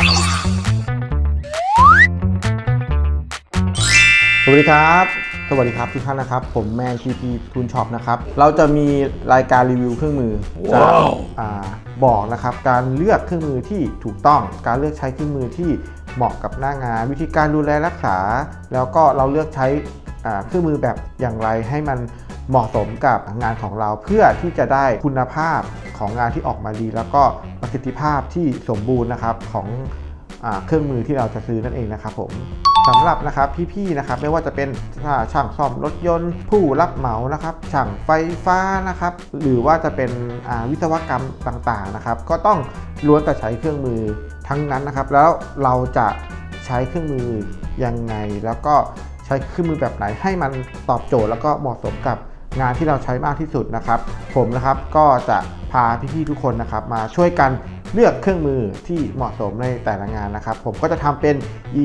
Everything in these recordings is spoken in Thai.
สวัสดีครับทุกท่านนะครับผมแมน TP Tool Shop นะครับเราจะมีรายการรีวิวเครื่องมือจะบอกนะครับการเลือกเครื่องมือที่ถูกต้องการเลือกใช้เครื่องมือที่เหมาะกับหน้างานวิธีการดูแลรักษาแล้วก็เราเลือกใช้เครื่องมือแบบอย่างไรให้มันเหมาะสมกับงานของเราเพื่อที่จะได้คุณภาพของงานที่ออกมาดีแล้วก็ประสิทธิภาพที่สมบูรณ์นะครับของเครื่องมือที่เราจะซื้อนั่นเองนะครับผมสำหรับนะครับพี่ๆนะครับไม่ว่าจะเป็นช่างซ่อมรถยนต์ผู้รับเหมานะครับช่างไฟฟ้านะครับหรือว่าจะเป็นวิศวกรรมต่างๆนะครับก็ต้องล้วนแต่ใช้เครื่องมือทั้งนั้นนะครับแล้วเราจะใช้เครื่องมือยังไงแล้วก็ใช้เครื่องมือแบบไหนให้มันตอบโจทย์แล้วก็เหมาะสมกับงานที่เราใช้มากที่สุดนะครับผมนะครับก็จะพาพี่ๆทุกคนนะครับมาช่วยกันเลือกเครื่องมือที่เหมาะสมในแต่ละงานนะครับผมก็จะทำเป็น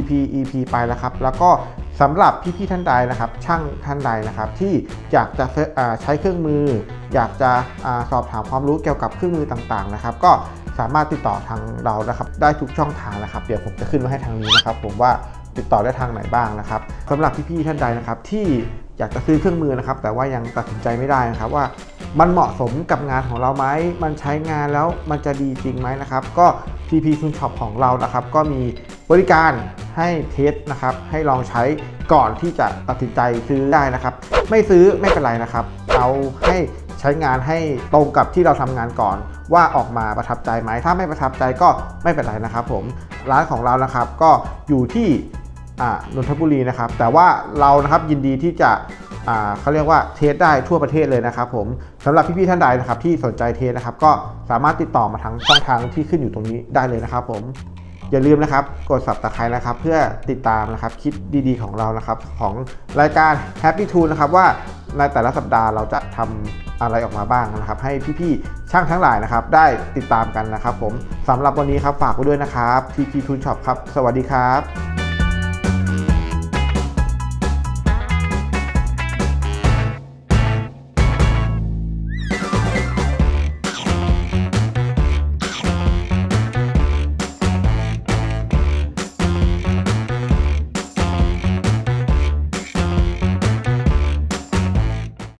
EP ไปแล้วครับแล้วก็สำหรับพี่ๆท่านใดนะครับช่างท่านใดนะครับที่อยากจะใช้เครื่องมืออยากจะสอบถามความรู้เกี่ยวกับเครื่องมือต่างๆนะครับก็สามารถติดต่อทางเรานะครับได้ทุกช่องทางนะครับเดี๋ยวผมจะขึ้นมาให้ทางนี้นะครับผมว่าติดต่อได้ทางไหนบ้างนะครับสำหรับพี่ๆท่านใดนะครับที่อยากจะซื้อเครื่องมือนะครับแต่ว่ายังตัดสินใจไม่ได้นะครับว่ามันเหมาะสมกับงานของเราไหมมันใช้งานแล้วมันจะดีจริงไหมนะครับก็ TP Tool Shop ของเรานะครับก็มีบริการให้เทสนะครับให้ลองใช้ก่อนที่จะตัดสินใจซื้อได้นะครับไม่ซื้อไม่เป็นไรนะครับเราให้ใช้งานให้ตรงกับที่เราทำงานก่อนว่าออกมาประทับใจไหมถ้าไม่ประทับใจก็ไม่เป็นไรนะครับผมร้านของเรานะครับก็อยู่ที่นนทบุรีนะครับแต่ว่าเรานะครับยินดีที่จะเขาเรียกว่าเทสได้ทั่วประเทศเลยนะครับผมสำหรับพี่ๆท่านใดนะครับที่สนใจเทสนะครับก็สามารถติดต่อมาทางช่องทางที่ขึ้นอยู่ตรงนี้ได้เลยนะครับผมอย่าลืมนะครับกด Subscribe นะครับเพื่อติดตามนะครับคลิปดีๆของเรานะครับของรายการ Happy Tool นะครับว่าในแต่ละสัปดาห์เราจะทำอะไรออกมาบ้างนะครับให้พี่ๆช่างทั้งหลายนะครับได้ติดตามกันนะครับผมสำหรับวันนี้ครับฝากไว้ด้วยนะครับ TP Tool Shop ครับสวัสดีครับ